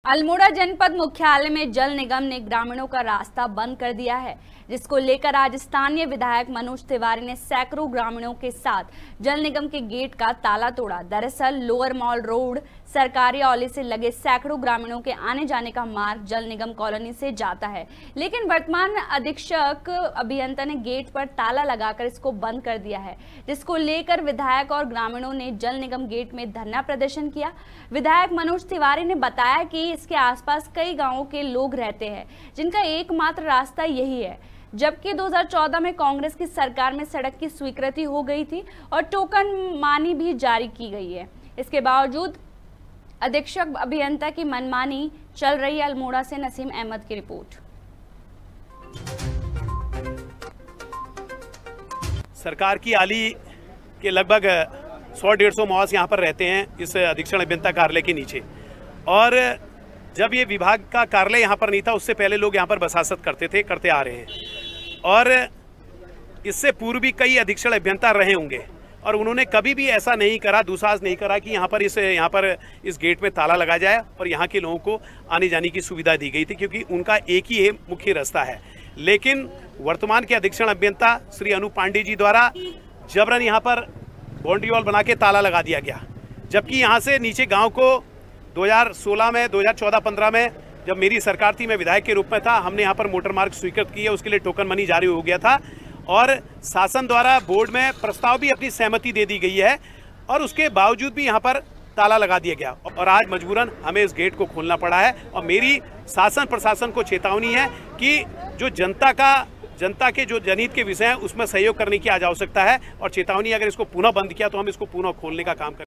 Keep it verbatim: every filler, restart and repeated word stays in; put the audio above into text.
अल्मोड़ा जनपद मुख्यालय में जल निगम ने ग्रामीणों का रास्ता बंद कर दिया है, जिसको लेकर आज स्थानीय विधायक मनोज तिवारी ने सैकड़ों ग्रामीणों के साथ जल निगम के गेट का ताला तोड़ा। दरअसल लोअर मॉल रोड सरकारी औली से लगे सैकड़ों ग्रामीणों के आने जाने का मार्ग जल निगम कॉलोनी से जाता है, लेकिन वर्तमान अधीक्षक अभियंता ने गेट पर ताला लगाकर इसको बंद कर दिया है, जिसको लेकर विधायक और ग्रामीणों ने जल निगम गेट में धरना प्रदर्शन किया। विधायक मनोज तिवारी ने बताया कि इसके आसपास कई गांवों के लोग रहते हैं, जिनका एकमात्र रास्ता यही है। जबकि दो हज़ार चौदह में कांग्रेस की सरकार में सड़क की स्वीकृति हो गई थी और टोकन मानी भी जारी की गई है। इसके बावजूद अधीक्षक अभियंता की मनमानी चल रही है। अल्मोड़ा से नसीम अहमद की रिपोर्ट। सरकार की आली के लगभग सौ डेढ़ सौ मॉस यहाँ पर रहते हैं इस अधीक्षण अभियंता कार्यालय के नीचे, और जब ये विभाग का कार्यालय यहाँ पर नहीं था उससे पहले लोग यहाँ पर बसासत करते थे, करते आ रहे हैं। और इससे पूर्व भी कई अधीक्षण अभियंता रहे होंगे और उन्होंने कभी भी ऐसा नहीं करा, दुसाहस नहीं करा कि यहाँ पर इस यहाँ पर इस गेट में ताला लगा जाए और यहाँ के लोगों को आने जाने की सुविधा दी गई थी, क्योंकि उनका एक ही है मुख्य रास्ता है। लेकिन वर्तमान के अधीक्षण अभियंता श्री अनु पांडे जी द्वारा जबरन यहाँ पर बाउंड्री वॉल बना के ताला लगा दिया गया, जबकि यहाँ से नीचे गाँव को दो हज़ार सोलह में दो हज़ार चौदह पंद्रह में जब मेरी सरकार थी, मैं विधायक के रूप में था, हमने यहाँ पर मोटर मार्ग स्वीकृत किया, उसके लिए टोकन मनी जारी हो गया था और शासन द्वारा बोर्ड में प्रस्ताव भी अपनी सहमति दे दी गई है, और उसके बावजूद भी यहाँ पर ताला लगा दिया गया और आज मजबूरन हमें इस गेट को खोलना पड़ा है। और मेरी शासन प्रशासन को चेतावनी है कि जो जनता का जनता के जो जनहित के विषय हैं उसमें सहयोग करने की आज आवश्यकता है, और चेतावनी अगर इसको पुनः बंद किया तो हम इसको पुनः खोलने का काम करें।